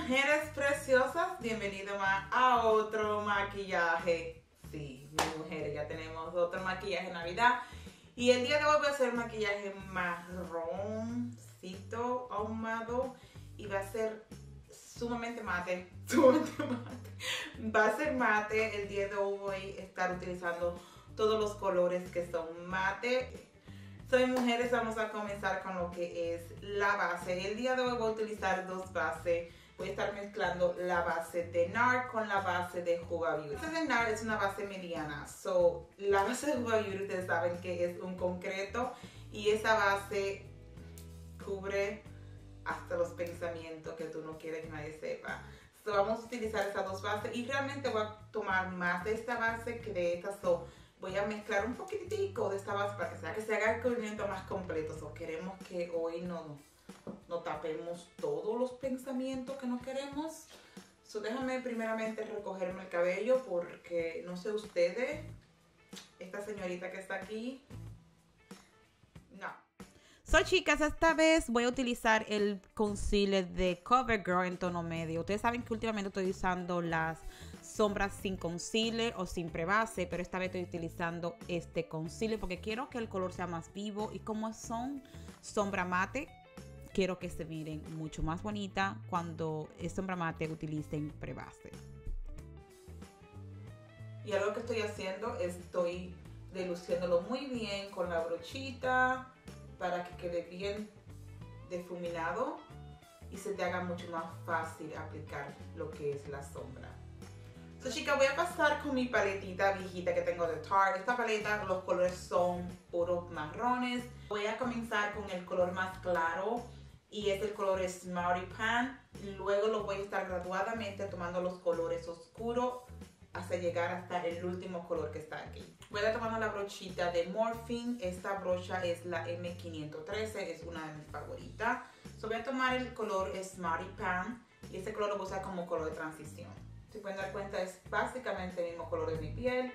Mujeres preciosas, bienvenidos más a otro maquillaje. Sí, mis mujeres, ya tenemos otro maquillaje de Navidad. Y el día de hoy voy a hacer maquillaje marroncito ahumado y va a ser sumamente mate, Va a ser mate. El día de hoy voy a estar utilizando todos los colores que son mate. Soy mujeres, vamos a comenzar con lo que es la base. El día de hoy voy a utilizar dos bases. Voy a estar mezclando la base de NARD con la base de Huda Beauty. Esta de NARD es una base mediana. La base de Huda Beauty ustedes saben que es un concreto y esa base cubre hasta los pensamientos que tú no quieres que nadie sepa. Vamos a utilizar estas dos bases y realmente voy a tomar más de esta base que de esta. Voy a mezclar un poquitico de esta base para que se haga el cubrimiento más completo. Queremos que hoy no tapemos todos los pensamientos que no queremos. Déjame primeramente recogerme el cabello porque no sé ustedes, esta señorita que está aquí, no. Chicas, esta vez voy a utilizar el concealer de CoverGirl en tono medio. Ustedes saben que últimamente estoy usando las sombras sin concealer o sin prebase, pero esta vez estoy utilizando este concealer porque quiero que el color sea más vivo y como son sombra mate, quiero que se miren mucho más bonita cuando es sombra mate utilicen prebase. Y algo que estoy haciendo, estoy diluciéndolo muy bien con la brochita para que quede bien difuminado y se te haga mucho más fácil aplicar lo que es la sombra. Chicas, voy a pasar con mi paletita viejita que tengo de Tarte. Esta paleta, los colores son puros marrones. Voy a comenzar con el color más claro y es el color Smarty Pan. Luego lo voy a estar graduadamente tomando los colores oscuros hasta llegar hasta el último color que está aquí. Voy a tomar la brochita de Morphe. Esta brocha es la M513, es una de mis favoritas. Voy a tomar el color Smarty Pan y este color lo voy a usar como color de transición. Si pueden dar cuenta, es básicamente el mismo color de mi piel.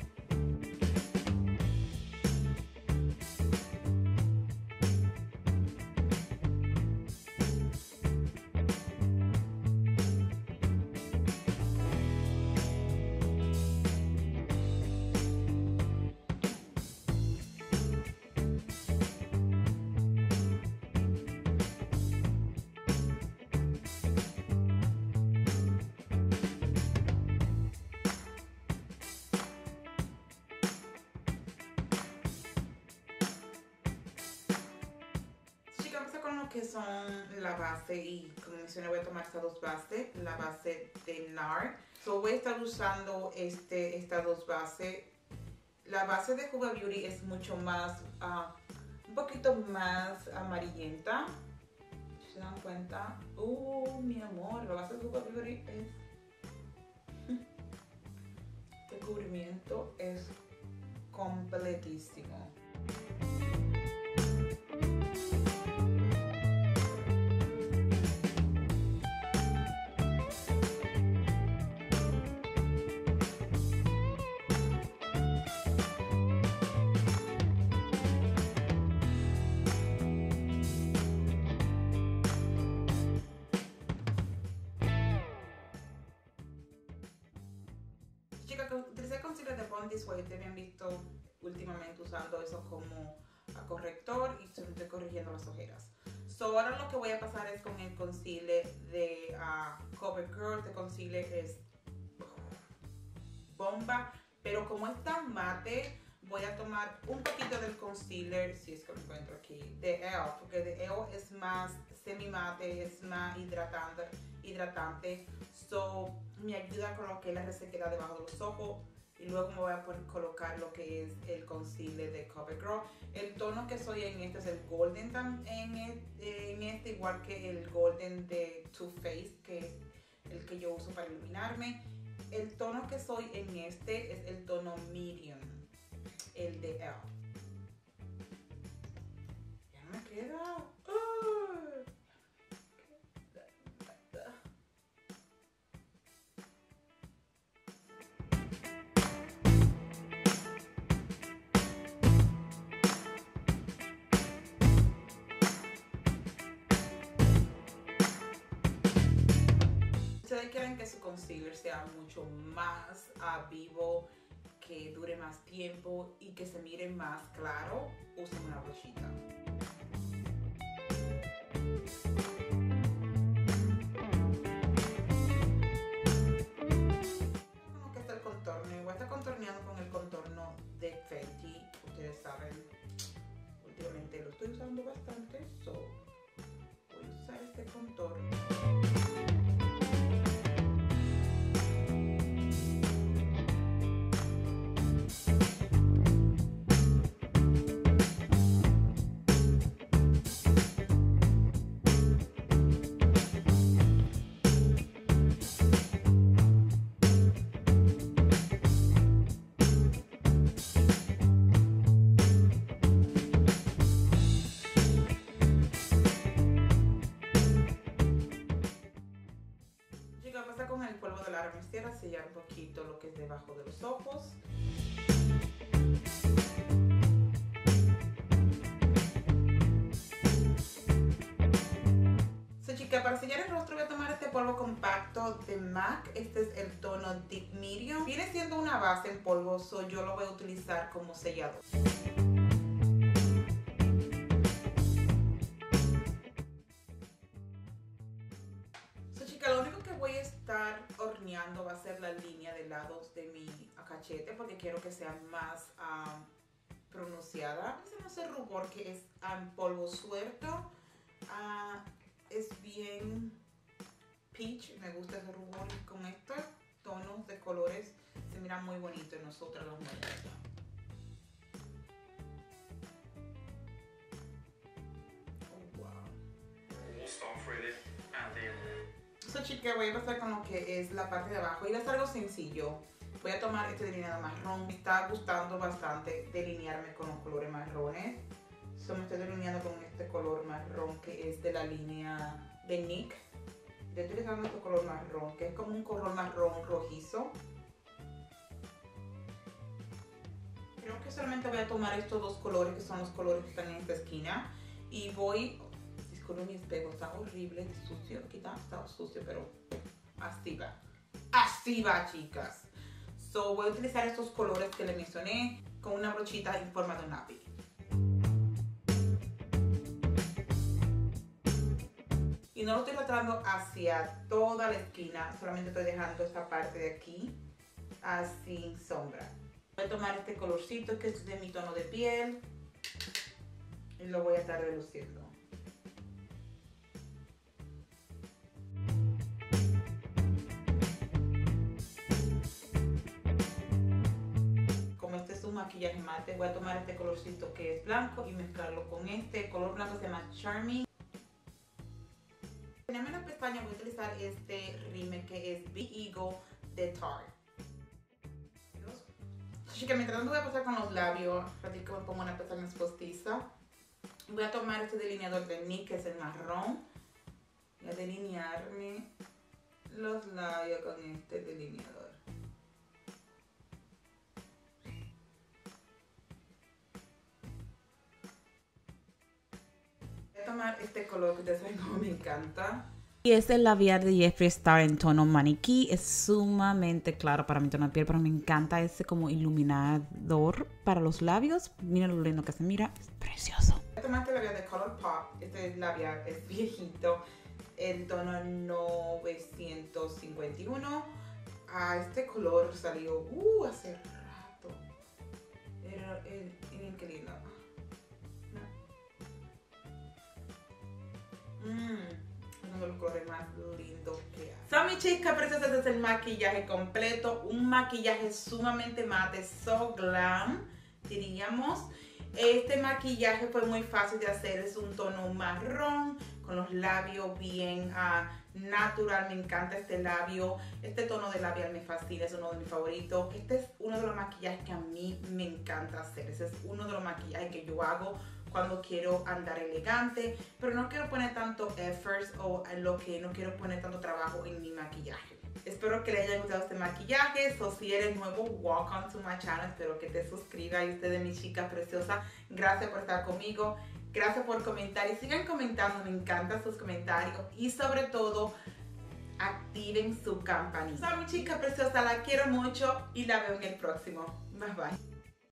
Que son la base y como mencioné voy a tomar estas dos bases, la base de NARD. Voy a estar usando estas dos bases. La base de Huda Beauty es mucho más, un poquito más amarillenta. Si se dan cuenta, mi amor, la base de Huda Beauty es, este cubrimiento es completísimo. Chicas, utilicé el concealer de Born This Way. Ustedes me han visto últimamente usando eso como corrector y se me estoy corrigiendo las ojeras. Ahora lo que voy a pasar es con el concealer de CoverGirl. Este concealer es bomba, pero como es tan mate, voy a tomar un poquito del concealer, si es que lo encuentro aquí, de ELF, porque de ELF es más semi mate, es más hidratante. Me ayuda con lo que es la resequedad debajo de los ojos. Y luego me voy a colocar lo que es el concealer de CoverGirl. El tono que soy en este es el golden igual que el golden de Too Faced, que es el que yo uso para iluminarme. El tono que soy en este es el tono medium, el de ELF. Ya no me queda. ustedes quieren que su concealer sea mucho más vivo, que dure más tiempo y que se mire más claro, usen una brochita. Como que está el contorno, voy a estar contorneando con el contorno de Fenty. Ustedes saben, últimamente lo estoy usando bastante, so voy a usar este contorno. Con el polvo de la armestiera sellar un poquito lo que es debajo de los ojos. So, chicas, para sellar el rostro voy a tomar este polvo compacto de MAC. Este es el tono Deep Medium. Viene siendo una base en polvo, so yo lo voy a utilizar como sellador. Lo único que voy a estar horneando va a ser la línea de lados de mi cachete, porque quiero que sea más pronunciada. Ese no es el rubor que es en polvo suelto. Es bien peach, me gusta ese rubor, y con estos tonos de colores se mira muy bonito en nosotras las mujeres. Oh, wow. So, chicas, voy a pasar con lo que es la parte de abajo y va a ser algo sencillo. Voy a tomar este delineado marrón. Me está gustando bastante delinearme con los colores marrones. So, me estoy delineando con este color marrón que es de la línea de NYX. Estoy utilizando este color marrón que es como un color marrón rojizo. Creo que solamente voy a tomar estos dos colores, que son los colores que están en esta esquina, y voy... Con mi espejo está horrible, sucio, está sucio, pero así va, chicas. So, voy a utilizar estos colores que les mencioné con una brochita en forma de un lápiz. Y no lo estoy tratando hacia toda la esquina, solamente estoy dejando esta parte de aquí sin sombra. Voy a tomar este colorcito que es de mi tono de piel y lo voy a estar reluciendo. Maquillaje mate, voy a tomar este colorcito que es blanco y mezclarlo con este color blanco, se llama Charming. En la pestaña voy a utilizar este rímel que es Big Eagle de Tarte. Chicas, mientras tanto voy a pasar con los labios, así que me pongo una pestaña postiza. Voy a tomar este delineador de NYX que es el marrón. Voy a delinearme los labios con este delineador. Tomar este color que ustedes saben cómo me encanta. Y es el labial de Jeffree Star en tono maniquí. Es sumamente claro para mi tono de piel, pero me encanta ese como iluminador para los labios. Miren lo lindo que se mira, es precioso. Voy a tomar este labial de ColourPop. Este labial es viejito, en tono 951. Este color salió hace rato. Miren qué lindo. Uno de los colores más lindos que hay. So, mi chica preciosa, este es el maquillaje completo. Un maquillaje sumamente mate, so glam, diríamos. Este maquillaje fue muy fácil de hacer. Es un tono marrón con los labios bien natural. Me encanta este labio. Este tono de labial me fascina, es uno de mis favoritos. Este es uno de los maquillajes que a mí me encanta hacer. Ese es uno de los maquillajes que yo hago cuando quiero andar elegante, pero no quiero poner tanto effort o no quiero poner tanto trabajo en mi maquillaje. Espero que les haya gustado este maquillaje. So, si eres nuevo, welcome to my channel. Espero que te suscribas. Y ustedes, mi chica preciosa, gracias por estar conmigo. Gracias por comentar y sigan comentando. Me encantan sus comentarios. Y sobre todo, activen su campanita. Mi chica preciosa, la quiero mucho y la veo en el próximo. Bye bye.